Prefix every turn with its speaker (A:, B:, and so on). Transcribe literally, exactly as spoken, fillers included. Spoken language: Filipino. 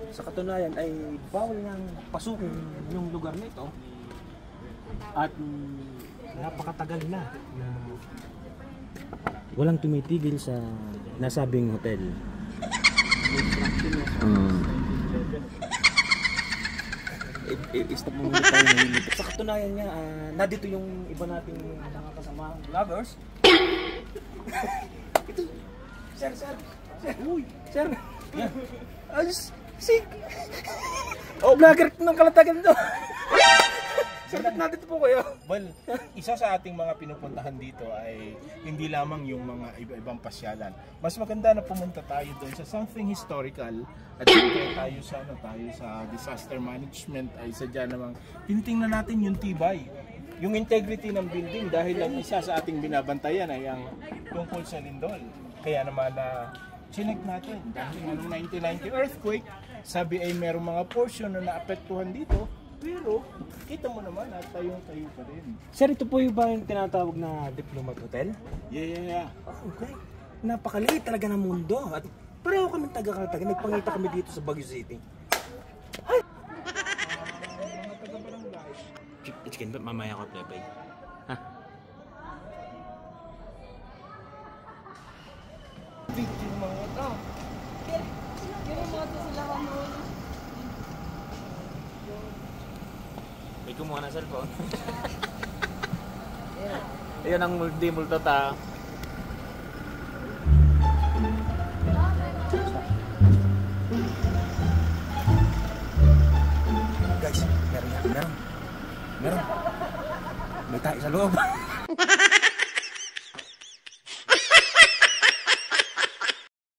A: Sa katunayan ay bawal nang pasukin yung lugar nito. At mm, napakatagal na na walang tumitigil sa nasabing hotel. Um, I-stop mo muna tayo ngayon. Sa katunayan niya, uh, nandito yung iba nating mga kasamang vloggers. Ito, sir, sir, sir, uy, sir. Yeah. Ayos, si... Oh, vlogger ng Kalatagan to. Sir, ba't nandito po kayo?
B: Well, isa sa ating mga pinupuntahan dito ay hindi lamang yung mga iba-ibang pasyalan. Mas maganda na pumunta tayo doon sa something historical at siyempre tayo sa, ano, tayo sa disaster management ay sadya namang tinitingnan natin yung tibay, yung integrity ng building dahil ang isa sa ating binabantayan ay ang tungkol sa lindol. Kaya naman na uh, chinek natin dahil noong nineteen ninety earthquake, sabi ay merong mga portion na naapektuhan dito. Pero, kita mo naman at tayong-tayo pa rin.
A: Sir, ito po yung ba yung tinatawag na Diplomat Hotel?
B: Yeah, yeah, yeah.
A: Oh, okay. Napakaliit talaga ng mundo. At pareho kami taga-Kalatagan. Nagpangita kami dito sa Baguio City. Ay!
B: Mga taga-barangay.
A: Chicken, mamaya ko play. Ha?
B: Big yung mga ito.
C: Kaya mga ito sila kanon.
A: May kumuha ng cellphone. Ayan ang multi-multo ta. Guys, meron yan. Meron. Meron. May tayo sa loob.